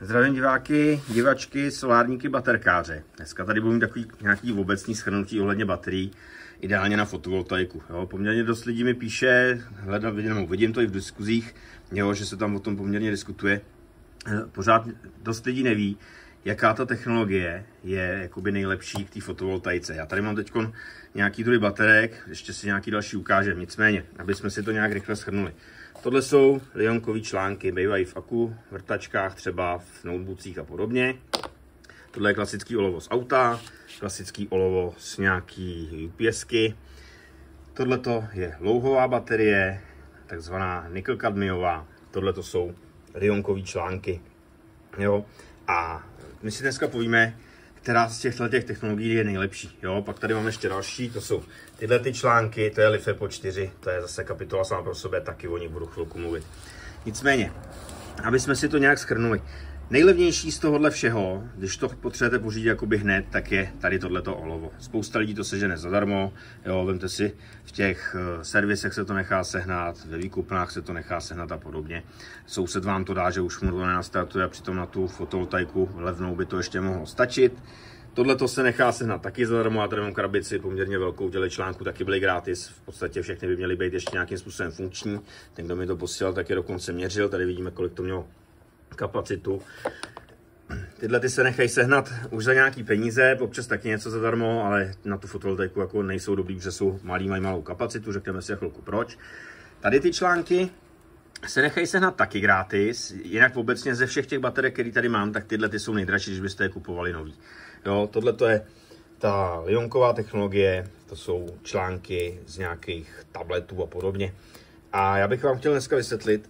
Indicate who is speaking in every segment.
Speaker 1: Zdravím diváky, divačky, solárníky, baterkáře. Dneska tady budu mít takový nějaký obecný shrnutí ohledně baterií, ideálně na fotovoltaiku. Jo, poměrně dost lidí mi píše, vidím to i v diskuzích, jo, že se tam o tom poměrně diskutuje. Pořád dost lidí neví, jaká ta technologie je jakoby nejlepší k té fotovoltaice. Já tady mám teď nějaký druhy baterek, ještě si nějaký další ukážem. Nicméně, aby jsme si to nějak rychle shrnuli. Tohle jsou lionkové články, bývají v aku, vrtačkách, třeba v notebookích a podobně. Tohle je klasický olovo z auta, klasický olovo z nějaký UPSky. Tohle je louhová baterie, takzvaná nikl-kadmiová. Tohle jsou lionkové články. Jo? A my si dneska povíme, která z těchto technologií je nejlepší. Jo? Pak tady máme ještě další, to jsou tyhle ty články, to je LiFePO 4, to je zase kapitola sama pro sebe, taky o nich budu chvilku mluvit. Nicméně, aby jsme si to nějak shrnuli. Nejlevnější z tohohle všeho, když to potřebujete pořídit jakoby hned, tak je tady tohleto olovo. Spousta lidí to sežene zadarmo, jo, vemte si, v těch servisech se to nechá sehnat, ve výkupnách se to nechá sehnat a podobně. Soused vám to dá, že už mu to nenastartuje a přitom na tu fotovoltaiku levnou by to ještě mohlo stačit. Tohle to se nechá sehnat taky zadarmo, a tady mám krabici poměrně velkou, těle článku taky byly gratis, v podstatě všechny by měly být ještě nějakým způsobem funkční. Ten, kdo mi to posílal, tak je dokonce měřil, tady vidíme, kolik to mělo kapacitu. Tyhle ty se nechají sehnat už za nějaký peníze, občas taky něco zadarmo, ale na tu fotovoltaiku jako nejsou dobrý, protože jsou malý, mají malou kapacitu, řekneme si chvilku proč. Tady ty články se nechají sehnat taky gratis, jinak obecně ze všech těch baterek, které tady mám, tak tyhle ty jsou nejdražší, když byste je kupovali nový. Jo, tohle to je ta lionková technologie, to jsou články z nějakých tabletů a podobně. A já bych vám chtěl dneska vysvětlit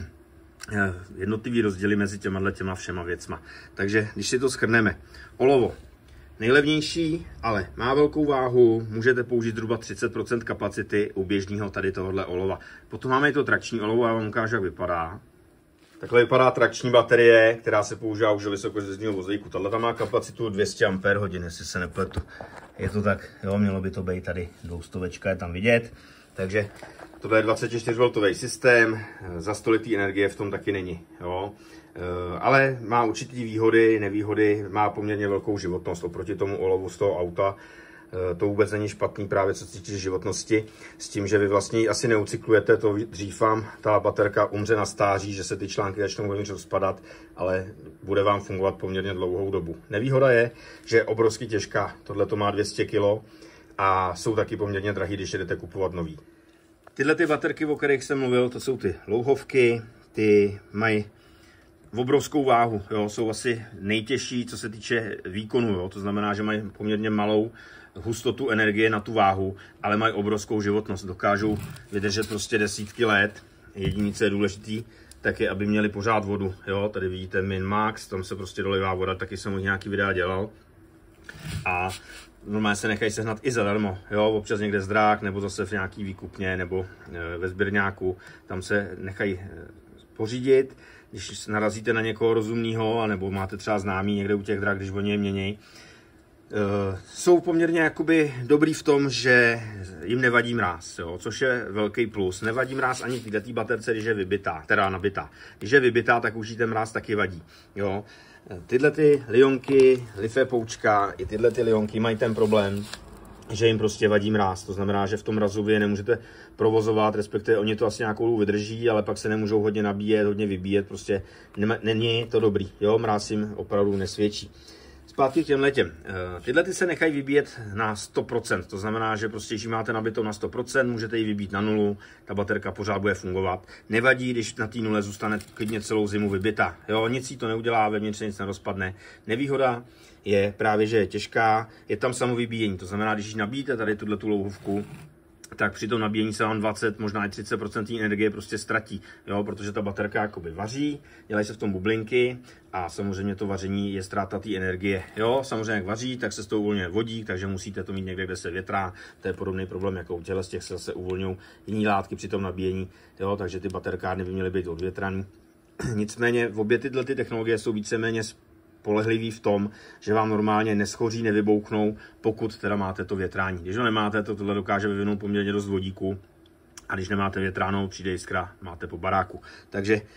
Speaker 1: jednotlivý rozdíly mezi těma všema věcma. Takže když si to shrneme, olovo nejlevnější, ale má velkou váhu, můžete použít zhruba 30% kapacity u běžného tady tohohle olova. Potom máme i to trakční olovo, já vám ukážu, jak vypadá. Takhle vypadá trakční baterie, která se používá už do vysokořezního vozíku. Tahle tam má kapacitu 200 Ah, jestli se nepletu. Je to tak, jo, mělo by to být tady 200, je tam vidět. Takže tohle je 24V systém, za století energie v tom taky není. Jo. Ale má určitý výhody, nevýhody, má poměrně velkou životnost oproti tomu olovu z toho auta. To vůbec není špatný právě co se týče životnosti, s tím, že vy vlastně asi neucyklujete, to dřív vám ta baterka umře na stáří, že se ty články začnou vevnitř rozpadat, ale bude vám fungovat poměrně dlouhou dobu. Nevýhoda je, že je obrovsky těžká, tohle to má 200 kg a jsou taky poměrně drahý, když jdete kupovat nový. Tyhle ty baterky, o kterých jsem mluvil, to jsou ty louhovky, ty mají obrovskou váhu, jo, jsou asi nejtěžší, co se týče výkonu, jo, to znamená, že mají poměrně malou hustotu energie na tu váhu, ale mají obrovskou životnost, dokážou vydržet prostě desítky let. Jediné, co je důležitý, tak je, aby měli pořád vodu, jo, tady vidíte Min Max, tam se prostě dolivá voda, taky jsem už nějaký videa dělal. A normálně se nechají sehnat i zadarmo, jo, občas někde zdrák, nebo zase v nějaký výkupně, nebo ve sběrňáku, tam se nechají pořídit. Když narazíte na někoho rozumného, nebo máte třeba známý někde u těch drah, když oni je měnějí, jsou poměrně jakoby dobrý v tom, že jim nevadí mráz, jo, což je velký plus. Nevadí mráz ani v této baterce, když je vybitá, teda nabitá. Když je vybitá, tak už jí ten mráz taky vadí. Jo. Tyhle ty lionky, LiFePOčka, i tyhle ty lionky mají ten problém, že jim prostě vadí mráz. To znamená, že v tom mrazu vy je nemůžete provozovat, respektive oni to asi nějakou dobu vydrží, ale pak se nemůžou hodně nabíjet, hodně vybíjet, prostě není to dobrý, jo, mráz jim opravdu nesvědčí. Zpátky k těmhletěm. Tyhle ty se nechají vybíjet na 100%, to znamená, že prostě, když máte nabitou na 100%, můžete ji vybít na nulu, ta baterka pořád bude fungovat. Nevadí, když na té nule zůstane klidně celou zimu vybita. Jo, nic jí to neudělá, vevnitř nic nerozpadne. Nevýhoda je právě, že je těžká, je tam samovybíjení, to znamená, když ji nabíjíte tady tu louhovku, tak při tom nabíjení se vám 20, možná i 30% energie prostě ztratí, jo, protože ta baterka jakoby vaří, dělají se v tom bublinky a samozřejmě to vaření je ztráta té energie, jo, samozřejmě jak vaří, tak se z toho uvolňuje vodík, takže musíte to mít někde, kde se větrá, to je podobný problém, jako u těchto z těch se zase uvolňují jiné látky při tom nabíjení, jo, takže ty baterkárny by měly být odvětraný. Nicméně obě tyhle ty technologie jsou víceméně spolehlivý v tom, že vám normálně neschoří, nevybouknou, pokud teda máte to větrání. Když ho nemáte, to tohle dokáže vyvinout poměrně dost vodíku a když nemáte větránou, přijde jiskra, máte po baráku. Takže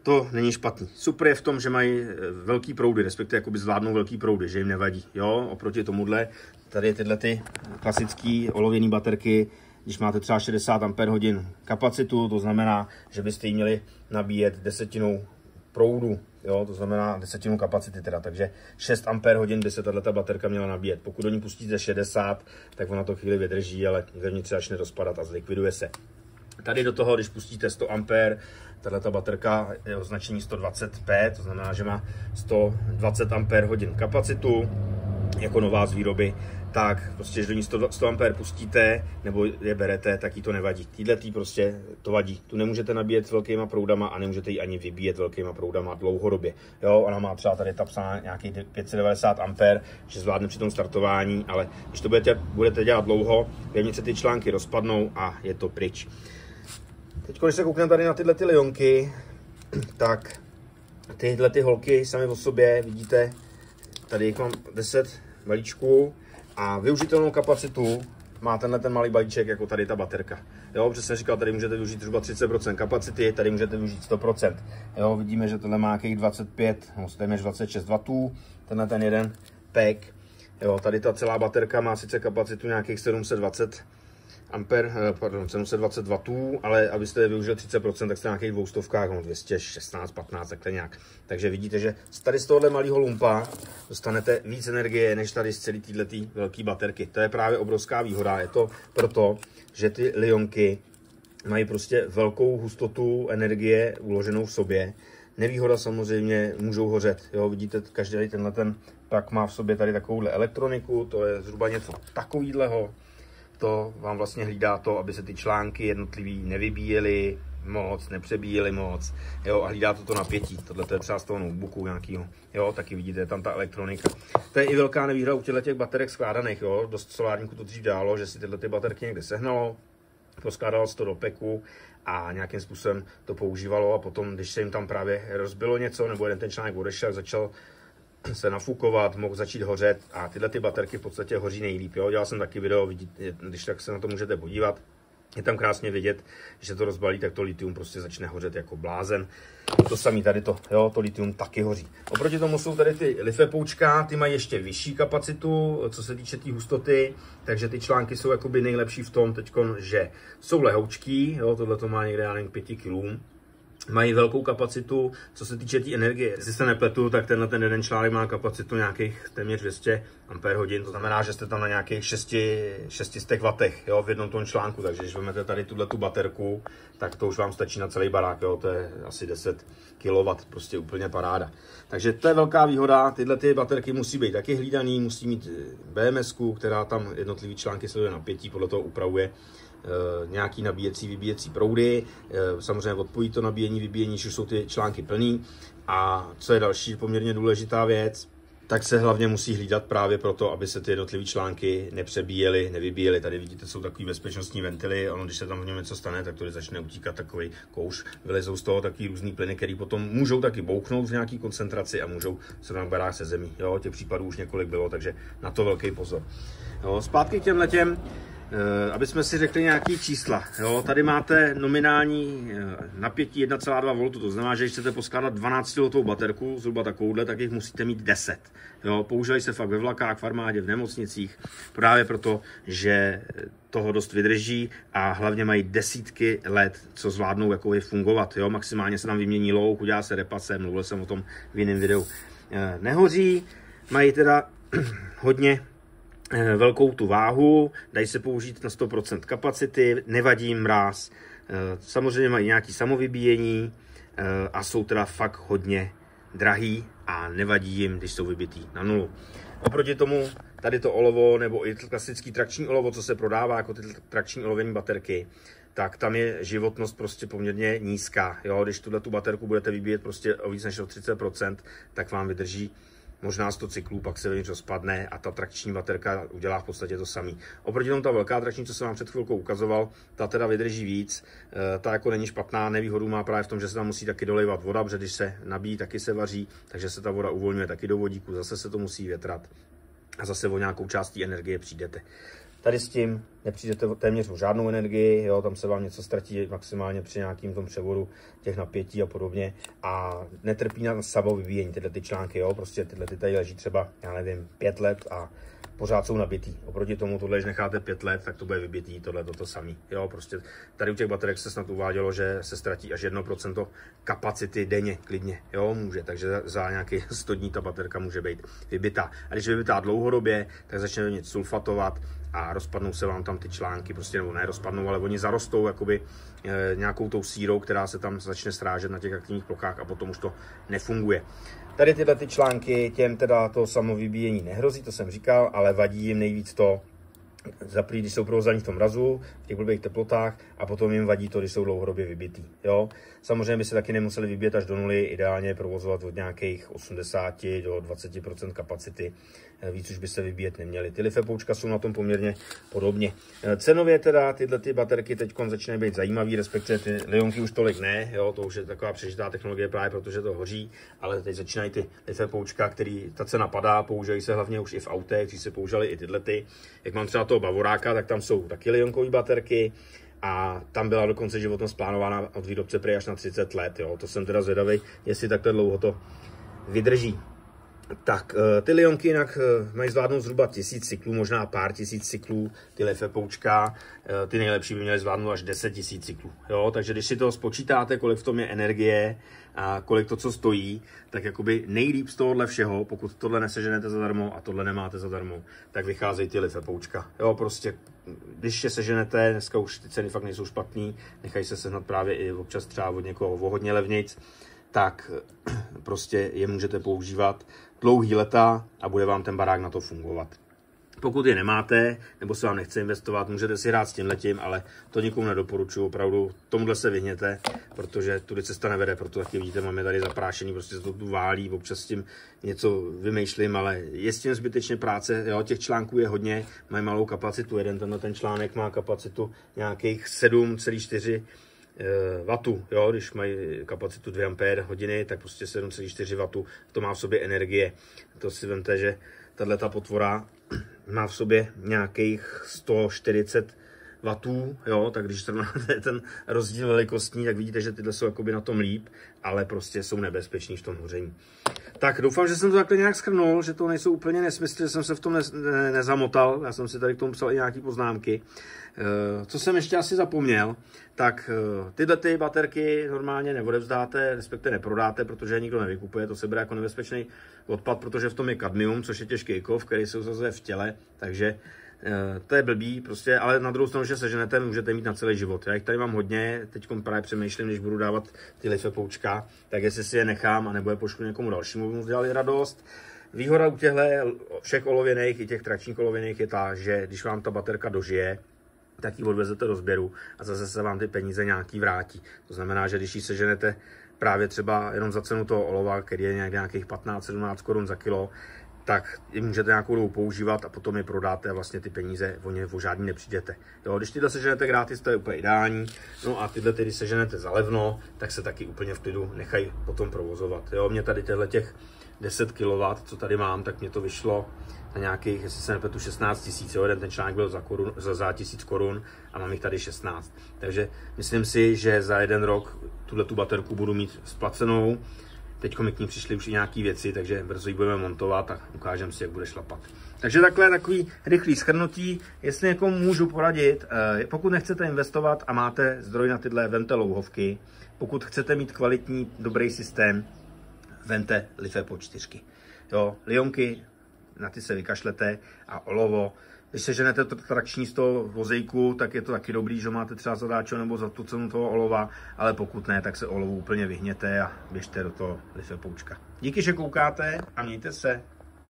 Speaker 1: to není špatný. Super je v tom, že mají velký proudy, respektive jakoby zvládnou velký proudy, že jim nevadí. Jo, oproti tomuhle, tady tyhle ty klasické olověné baterky, když máte třeba 60 Ah kapacitu, to znamená, že byste ji měli nabíjet desetinou proudu, jo, to znamená desetinu kapacity teda, takže 6 Ah by se tato baterka měla nabíjet. Pokud do ní pustíte 60, tak ona to chvíli vydrží, ale vevnitř začne rozpadat a zlikviduje se. Tady do toho, když pustíte 100 Ah, tato baterka je označení 120P, to znamená, že má 120 Ah kapacitu, jako nová z výroby, tak prostě, když do ní 100 Ah pustíte, nebo je berete, tak jí to nevadí. Týhletý prostě to vadí. Tu nemůžete nabíjet velkýma proudama a nemůžete ji ani vybíjet velkýma proudama dlouhodobě. Jo, ona má třeba tady psaná nějakých 590 Ah, že zvládne při tom startování, ale když to budete dělat dlouho, vevnitř se ty články rozpadnou a je to pryč. Teď, když se koukneme tady na tyhle ty lionky, tak tyhle ty holky sami o sobě, vidíte, tady jich mám 10 balíčků a využitelnou kapacitu má tenhle ten malý balíček, jako tady ta baterka. Jo, protože jsem říkal, tady můžete využít zhruba 30% kapacity, tady můžete využít 100%. Jo, vidíme, že tohle má nějakých 25, no téměř 26 W, tenhle ten jeden pack. Jo, tady ta celá baterka má sice kapacitu nějakých 720 W, ale abyste je využili 30%, tak jste na nějakých 200, no 216, 15, takhle nějak. Takže vidíte, že tady z tohohle malého lumpa dostanete víc energie, než tady z celé této velké baterky. To je právě obrovská výhoda. Je to proto, že ty lionky mají prostě velkou hustotu energie uloženou v sobě. Nevýhoda samozřejmě, můžou hořet. Jo, vidíte, každý tenhle ten pak má v sobě tady takovouhle elektroniku, to je zhruba něco takového. To vám vlastně hlídá to, aby se ty články jednotlivý nevybíjely moc, nepřebíjely moc, jo, a hlídá to napětí. Tohle je třeba z toho notebooku nějakého, jo, taky vidíte, tam ta elektronika. To je i velká nevýhoda u těch baterek skládaných, jo, dost solárníků to dřív dálo, že si tyhle ty baterky někde sehnalo, poskládalo se to do peku a nějakým způsobem to používalo a potom, když se jim tam právě rozbilo něco, nebo jeden ten článek odešel, začal se nafukovat, mohl začít hořet a tyhle ty baterky v podstatě hoří nejlíp. Jo? Dělal jsem taky video, vidíte, když tak se na to můžete podívat. Je tam krásně vidět, že to rozbalí, tak to litium prostě začne hořet jako blázen. To samé tady to, jo, to litium taky hoří. Oproti tomu jsou tady ty life poučka, ty mají ještě vyšší kapacitu, co se týče té hustoty, takže ty články jsou jakoby nejlepší v tom teďkon, že jsou lehoučký, jo, tohle to má někde, já nevím, 5 kg. Mají velkou kapacitu, co se týče té energie. Jestli se nepletu, tak ten jeden článek má kapacitu nějakých téměř 200 Ah, to znamená, že jste tam na nějakých 600 W, jo, v jednom tom článku, takže když vezmete tady tu baterku, tak to už vám stačí na celý barák, jo, to je asi 10 kW, prostě úplně paráda. Takže to je velká výhoda, tyhle ty baterky musí být taky hlídaný, musí mít BMS-ku, která tam jednotlivý články sleduje napětí, podle toho upravuje nějaký nabíjecí, vybíjecí proudy, samozřejmě odpojí to nabíjení, vybíjení, když jsou ty články plný. A co je další poměrně důležitá věc, tak se hlavně musí hlídat právě proto, aby se ty jednotlivé články nepřebíjely, nevybíjely. Tady vidíte, jsou takový bezpečnostní ventily, ono, když se tam v něm něco stane, tak to začne utíkat takový kouš. Vylezou z toho takový různý plyny, které potom můžou taky bouchnout v nějaký koncentraci a můžou srovnat barák se zemí. Jo, těch případů už několik bylo, takže na to velký pozor. Jo, zpátky k těmhletěm. Aby jsme si řekli nějaký čísla. Jo, tady máte nominální napětí 1,2 V, to znamená, že když chcete poskládat 12 baterku, zhruba takovouhle, tak jich musíte mít 10. Jo, používají se fakt ve vlakách, v armádě, v nemocnicích, právě proto, že toho dost vydrží a hlavně mají desítky let, co zvládnou jakoby fungovat. Jo, maximálně se tam vymění louh, udělá se repace, mluvil jsem o tom v jiném videu. Nehoří, mají teda hodně velkou tu váhu, dají se použít na 100% kapacity, nevadí jim mráz, samozřejmě mají nějaké samovybíjení a jsou teda fakt hodně drahý a nevadí jim, když jsou vybitý na nulu. Oproti tomu tady to olovo nebo i klasický trakční olovo, co se prodává jako ty trakční olovění baterky, tak tam je životnost prostě poměrně nízká. Jo? Když tu baterku budete vybíjet prostě o víc než o 30%, tak vám vydrží možná 100 cyklů, pak se vevnitř rozpadne a ta trakční baterka udělá v podstatě to samé. Oproti tomu ta velká trakční, co jsem vám před chvilkou ukazoval, ta teda vydrží víc, ta jako není špatná, nevýhodu má právě v tom, že se tam musí taky dolévat voda, protože když se nabíjí, taky se vaří, takže se ta voda uvolňuje taky do vodíku, zase se to musí větrat a zase o nějakou část té energie přijdete. Tady s tím nepřijdete téměř o žádnou energii, jo, tam se vám něco ztratí maximálně při nějakým tom převodu těch napětí a podobně a netrpí na samovybíjení tyhle ty články, jo, prostě tyhle ty tady leží třeba, já nevím, 5 let a pořád jsou nabitý. Oproti tomu tohle, když necháte 5 let, tak to bude vybitý, tohle to samý. Jo, prostě tady u těch baterek se snad uvádělo, že se ztratí až 1% kapacity denně, klidně, jo, může, takže za nějaký 100 dní ta baterka může být vybitá. A když je vybitá dlouhodobě, tak začne něco sulfatovat a rozpadnou se vám tam ty články, prostě nebo ne rozpadnou, ale oni zarostou jakoby nějakou tou sírou, která se tam začne srážet na těch aktivních plochách a potom už to nefunguje. Tady tyhle ty články, těm teda to samovybíjení nehrozí, to jsem říkal, ale vadí jim nejvíc to, zaprý, když jsou provozaní v tom mrazu, v těch blbých teplotách a potom jim vadí to, když jsou dlouhodobě vybitý. Jo? Samozřejmě by se taky nemuseli vybíjet až do nuly, ideálně provozovat od nějakých 80 do 20% kapacity, víc už by se vybíjet neměli. Ty LiFePoučka jsou na tom poměrně podobně. Cenově teda tyhle ty baterky teď začínají být zajímavý, respektive ty Lionky už tolik ne, jo? To už je taková přežitá technologie právě protože to hoří, ale teď začínají ty LiFePoučka, který ta cena padá, používají se hlavně už i v autech, když se používaly i tyhle ty. Jak mám třeba toho Bavoráka, tak tam jsou taky lionkové baterky a tam byla dokonce životnost plánována od výrobce prý až na 30 let. Jo. To jsem teda zvědavý, jestli takhle dlouho to vydrží. Tak ty lionky jinak mají zvládnout zhruba 1000 cyklů, možná pár tisíc cyklů, ty LiFePoučka, ty nejlepší by měly zvládnout až 10 000 cyklů. Jo. Takže když si to spočítáte, kolik v tom je energie a kolik to, co stojí, tak jakoby nejlíp z tohohle všeho, pokud tohle neseženete zadarmo a tohle nemáte zadarmo, tak vycházejí ty LiFePoučka. Jo, prostě, když je seženete, dneska už ty ceny fakt nejsou špatný, nechají se sehnat právě i občas třeba od někoho o hodně levnějc, tak prostě je můžete používat dlouhý leta a bude vám ten barák na to fungovat. Pokud je nemáte, nebo se vám nechce investovat, můžete si hrát s tímhletím, ale to nikomu nedoporučuji, opravdu tomuhle se vyhněte, protože tudy cesta nevede, proto taky vidíte, máme tady zaprášený, prostě se to tu válí, občas s tím něco vymýšlím, ale je s tím zbytečně práce, jo, těch článků je hodně, mají malou kapacitu, ten článek má kapacitu nějakých 7,4 W, jo, když mají kapacitu 2 Ah, tak prostě 7,4 W, to má v sobě energie. To si vemte, že tato potvora má v sobě nějakých 140 W, jo, tak když srovnáte ten rozdíl velikostní, tak vidíte, že tyhle jsou jakoby na tom líp, ale prostě jsou nebezpeční v tom hoření. Tak doufám, že jsem to takhle nějak shrnul, že to nejsou úplně nesmysly, že jsem se v tom nezamotal, já jsem si tady k tomu psal i nějaké poznámky. Co jsem ještě asi zapomněl, tak tyhle ty baterky normálně neodevzdáte, respektive neprodáte, protože je nikdo nevykupuje, to se bere jako nebezpečný odpad, protože v tom je kadmium, což je těžký kov, který se usazuje v těle, takže to je blbý, prostě, ale na druhou stranu, že seženete, můžete mít na celý život. Já jich tady mám hodně, teď právě přemýšlím, když budu dávat ty LiFePoučka, tak jestli si je nechám a nebo je pošlu někomu dalšímu, by mu dělali radost. Výhoda u těchto všech olověných i těch trakčních olověných je ta, že když vám ta baterka dožije, tak ji odvezete do sběru a zase se vám ty peníze nějaký vrátí. To znamená, že když ji seženete právě třeba jenom za cenu toho olova, který je nějakých 15-17 korun za kilo, tak ji můžete nějakou dobu používat a potom je prodáte a vlastně ty peníze o žádný nepřijdete. Jo, když tyhle seženete gratis, to je úplně ideální. No a tyhle, když seženete za levno, tak se taky úplně v klidu nechají potom provozovat. Jo, mě tady těch 10 kW, co tady mám, tak mě to vyšlo na nějakých, jestli se nepletu, 16 000, jeden ten článek byl za 1000 korun a mám jich tady 16. Takže myslím si, že za jeden rok tu baterku budu mít splacenou. Teď mi k ní přišly už i nějaké věci, takže brzo ji budeme montovat a ukážeme si, jak bude šlapat. Takže takhle takový rychlý shrnutí. Jestli někomu můžu poradit, pokud nechcete investovat a máte zdroj na tyhle, vemte louhovky. Pokud chcete mít kvalitní, dobrý systém, vemte LiFePo 4. Jo, lionky, na ty se vykašlete a olovo. Když seženete to trakční z toho vozejku, tak je to taky dobrý, že máte třeba zadáčo nebo za tu cenu toho olova, ale pokud ne, tak se olovu úplně vyhněte a běžte do toho LiFePoučka. Díky, že koukáte a mějte se.